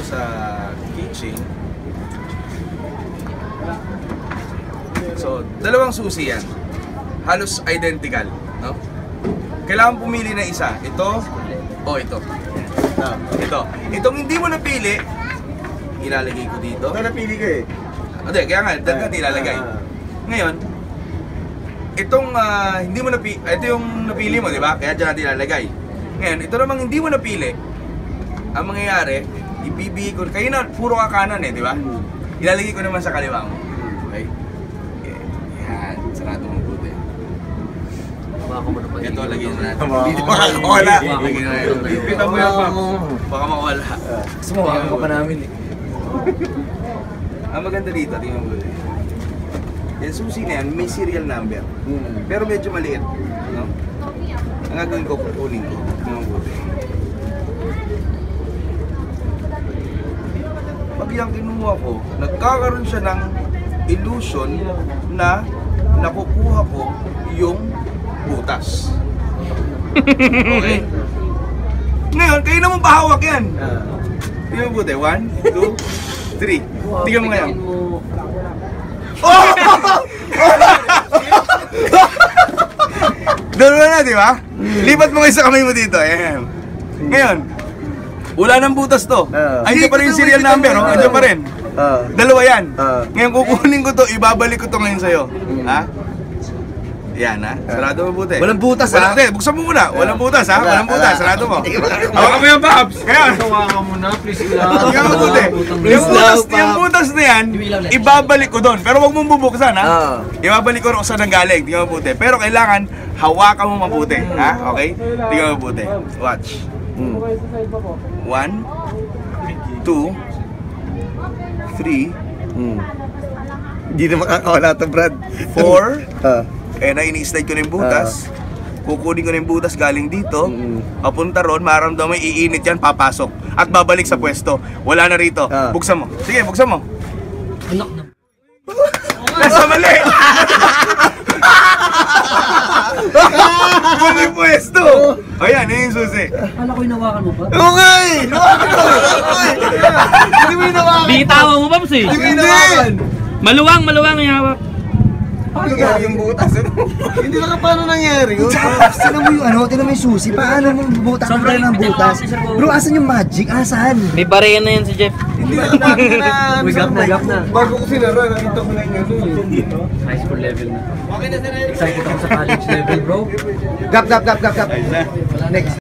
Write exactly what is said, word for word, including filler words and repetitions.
dito sa keychain. So, dalawang susi yan. Halos identical, no? Kailangan pumili na isa. Ito o ito. Ito. Itong hindi mo napili, ilalagay ko dito. Ito napili ko eh. Hindi, kaya nga, dagat ilalagay. Ngayon, itong uh, hindi mo napili, ito yung napili mo, di ba? Kaya dyan natin ilalagay. Ngayon, ito namang hindi mo napili, ang mangyayari, ibibigay ko, kayo na, puro ka kanan eh, di ba? Ilalagay ko naman sa kaliwa mo. Okay? Okay. Yan, sarado mong buti. Ito, lagyan na natin. Hindi makakawala. Lagyan na natin. Pita mo yan, Paps. Baka makawala. Gusto mo, baka ka pa namin eh. Ang maganda dito, tingnan mo buti. Yung susi na yan, may serial number. Hmm. Pero medyo maliit. No? Ang gagawin ko, kukunin ko. Tingnan mo buti. Pag yung kinuha ko, nagkakaroon siya ng illusion na nakukuha ko yung butas. Okay? Ngayon, kayo naman pahawak yan. Tingnan mo buti. One, two, three. Tingnan mo ngayon. Oh! Dalawa na, di ba? Lipat mo kayo sa kamay mo dito. Ayan. Ngayon, wala nang butas to. Uh, Andiyan pa rin yung serial number, no? Andiyan pa rin. Uh, Dalawa yan. Uh, ngayon, kukunin ko to, ibabalik ko to ngayon sa'yo. Uh, ha? Yan, ha? Sarado mo buti. Walang butas, ha? Hindi, buksan mo muna. Walang butas, ha? Walang butas. Sarado mo. Hawakan mo yan, Paps! Ngayon. Hawakan mo na, please lang. Tingnan mo buti. Yung butas, yung butas na yan, ibabalik ko doon. Pero wag mong bubuksan, ha? Ibabalik ko rin kung saan nanggaling. Tingnan mo buti. Pero kailangan, hawakan mo mabuti. Ha? Okay? Tingnan mo buti. Watch. One, two, three, hindi na makakawala ito, Brad. Four, eh na ini-slide ko na yung butas. Kukunin ko na yung butas galing dito. Papunta ron, maramdaman iinit yan, papasok. At babalik sa pwesto. Wala na rito. Buksan mo. Sige, buksan mo. Anak na. Nasa mali! Mali pwesto! O yan, yun yung susi. Akala ko inawakan mo pa. Okay! Hindi mo inawakan! Bitawan mo, Paps eh. Hindi mo inawakan! Maluwang, maluwang yung hawak. Yung butas, hindi na ka paano nangyari yun? Tinan mo yung ano, tinan mo yung susi, paano mo bubutas ka rin ng butas? Bro, asan yung magic? Asan? May bariyan na yan si Jeff. Hindi na natin na... Wigap na, wigap na. Bago ko sinara, nakita ko na yung ano. High school level na. Excited ako sa college level, bro. Gap, gap, gap, gap, gap. Next.